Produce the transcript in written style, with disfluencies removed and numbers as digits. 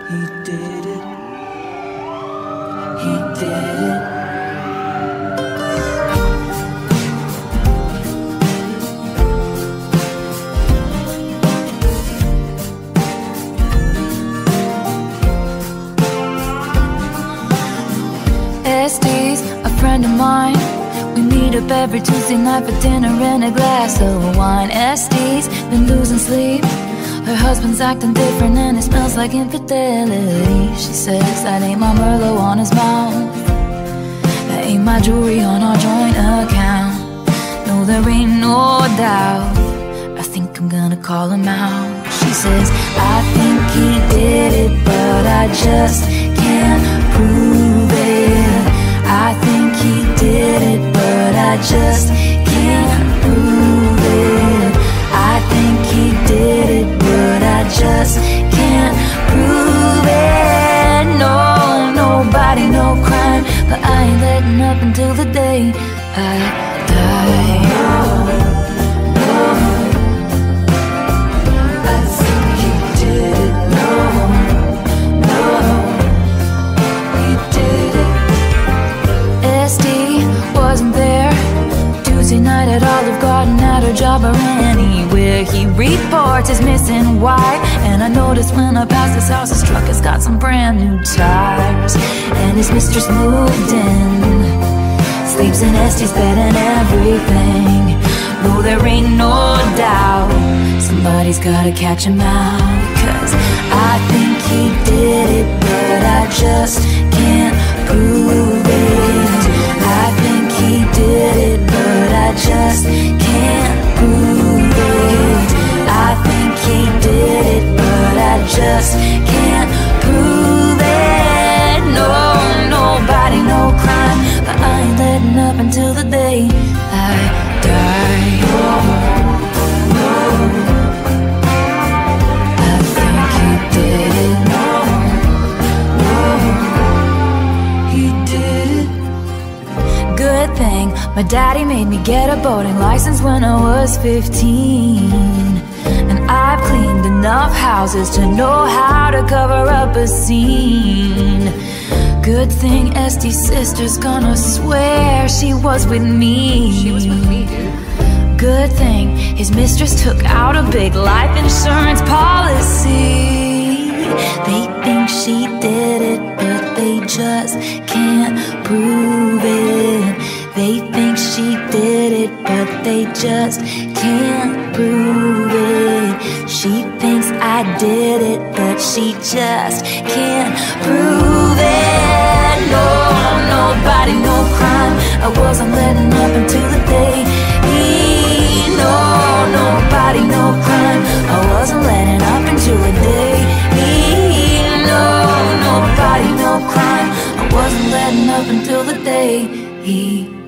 he did it. He did it. Este's a friend of mine. We meet up every Tuesday night for dinner and a glass of wine. Este's been losing sleep. Her husband's acting different and it smells like infidelity. She says that ain't my merlot on his mouth, that ain't my jewelry on our joint account. No, there ain't no doubt. I think I'm gonna call him out. She says, I think he did it, but I just can't prove it. I think he did it, but I just can't prove it. I think he did it, but I just can't prove it. No, nobody, no crime, but I ain't letting up until the day I die. I think he did it. No, he did it. Este wasn't there Tuesday night at Olive Garden, at her job or anywhere. He reports his missing wife, and I noticed when I passed his house, his truck has got some brand new tires. And his mistress moved in, sleeps in Este's bed and everything. No, there ain't no doubt, somebody's gotta catch him out. 'Cause I think he did it, but I just can't prove it. I think he did it, but I just can't prove it. I think he did it, but I just can't prove it. No, nobody, no crime, but I ain't letting up until the day I die. I think he did it. He did it. Good thing my daddy made me get a boating license when I was 15. And I've cleaned enough houses to know how to cover up a scene. Good thing Este's sister's gonna swear she was with me. She was with me, dude. Good thing his mistress took out a big life insurance policy. They think she did it, but they just can't prove it. They think she did it, but they just can't prove it. She thinks I did it, but she just can't prove it. No, nobody, no crime, I wasn't letting up until the day. No, nobody, no crime, I wasn't letting up until the day. No, nobody, no crime, I wasn't letting up until the day he